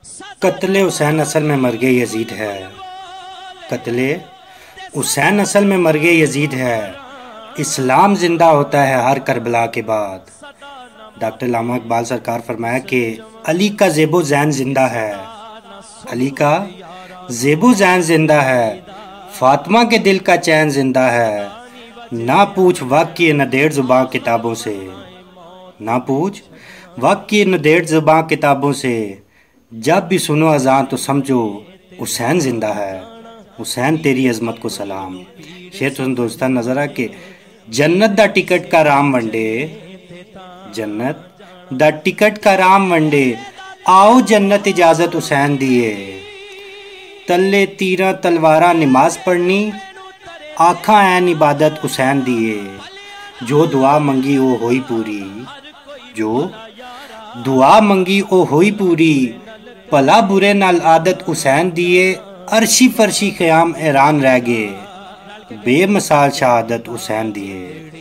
قتل حسین اصل میں مرگ یزید ہے۔ قتل حسین اصل میں مرگ یزید ہے۔ اسلام زندہ ہوتا ہے ہر کربلا کے بعد۔ ڈاکٹر علامہ اقبال سرکار فرمایا کہ علی کا زیب و زین زندہ ہے، علی کا زیب و زین زندہ ہے، فاطمہ کے دل کا چین زندہ ہے۔ نہ پوچھ وقت کی ندیڑ زباں کتابوں سے، نہ پوچھ وقت کی ندیڑ زباں کتابوں سے، جب بھی سنو اذان تو سمجھو حسین زندہ ہے، حسین تیری عظمت کو سلام۔ شیر تساں دوستان نظر آ کہ جنت دا ٹکٹ کا رام ونڈے، جنت دا ٹکٹ کا رام ونڈے، آؤ جنت اجازت حسین دیے، تلے تیرہ تلوارہ نماز پڑھنی، آکھاں این عبادت حسین دیے، جو دعا منگی وہ ہوئی پوری، جو دعا منگی وہ ہوئی پوری، بھلا برے نال عادت حسین دیے، عرشی فرشی قیام حیران رہ گئے، بے مثال شہادت حسین دیے۔